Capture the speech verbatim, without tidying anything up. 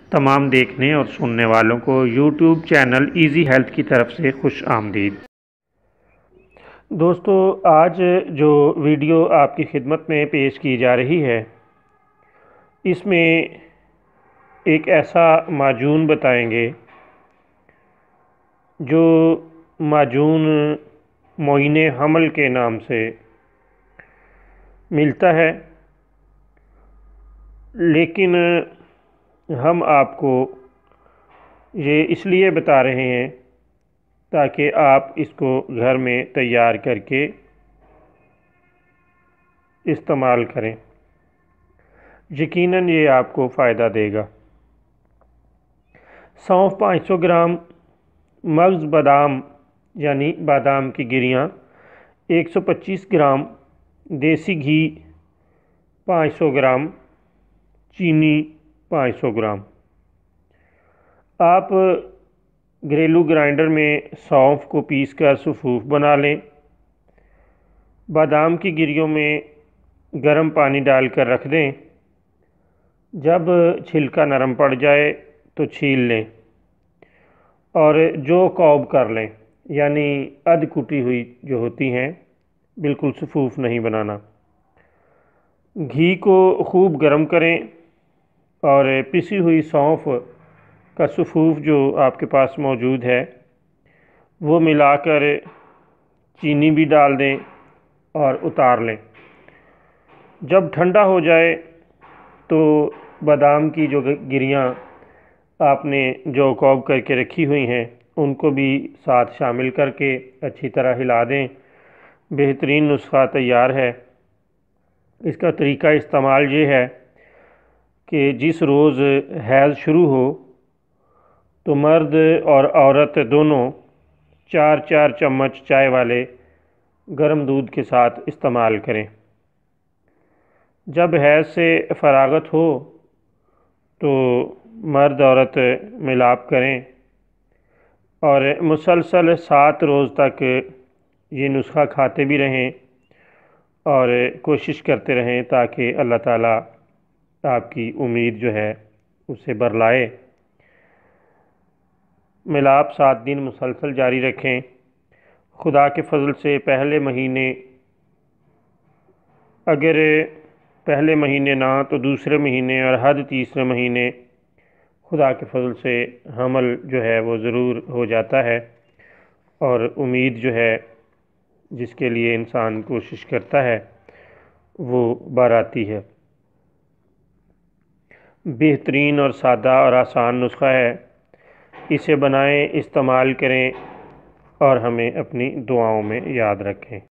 تمام دیکھنے اور سننے والوں کو یوٹیوب چینل ایزی ہیلتھ کی طرف سے خوش آمدید۔ دوستو، آج جو ویڈیو آپ کی خدمت میں پیش کی جا رہی ہے، اس میں ایک ایسا معجون بتائیں گے جو معجون معین حمل کے نام سے ملتا ہے، لیکن ہم آپ کو یہ اس لیے بتا رہے ہیں تاکہ آپ اس کو گھر میں تیار کر کے استعمال کریں۔ یقیناً یہ آپ کو فائدہ دے گا۔ سونف پانچ سو گرام، مغز بادام یعنی بادام کی گریاں ایک سو پچیس گرام، دیسی گھی پانچ سو گرام، چینی پانچ سو گرام۔ آپ گھریلو گرائنڈر میں سونف کو پیس کر سفوف بنا لیں۔ بادام کی گریوں میں گرم پانی ڈال کر رکھ دیں۔ جب چھلکا نرم پڑ جائے تو چھیل لیں اور جو کوب کر لیں، یعنی ادھ کٹی ہوئی جو ہوتی ہیں، بالکل سفوف نہیں بنانا۔ گھی کو خوب گرم کریں اور پسی ہوئی سونف کا سفوف جو آپ کے پاس موجود ہے وہ ملا کر چینی بھی ڈال دیں اور اتار لیں۔ جب ٹھنڈا ہو جائے تو بادام کی جو گریاں آپ نے جو کوب کر کے رکھی ہوئی ہیں ان کو بھی ساتھ شامل کر کے اچھی طرح ہلا دیں۔ بہترین نسخہ تیار ہے۔ اس کا طریقہ استعمال یہ ہے کہ جس روز حیض شروع ہو تو مرد اور عورت دونوں چار چار چمچ چائے والے گرم دودھ کے ساتھ استعمال کریں۔ جب حیض سے فراغت ہو تو مرد عورت ملاپ کریں اور مسلسل سات روز تک یہ نسخہ کھاتے بھی رہیں اور کوشش کرتے رہیں تاکہ اللہ تعالیٰ آپ کی امید جو ہے اسے برلائے۔ ملاپ سات دن مسلسل جاری رکھیں۔ خدا کے فضل سے پہلے مہینے، اگر پہلے مہینے نہ تو دوسرے مہینے اور حد تیسرے مہینے خدا کے فضل سے حمل جو ہے وہ ضرور ہو جاتا ہے، اور امید جو ہے جس کے لیے انسان کوشش کرتا ہے وہ بار آتی ہے۔ بہترین اور سادہ اور آسان نسخہ ہے۔ اسے بنائیں، استعمال کریں اور ہمیں اپنی دعاؤں میں یاد رکھیں۔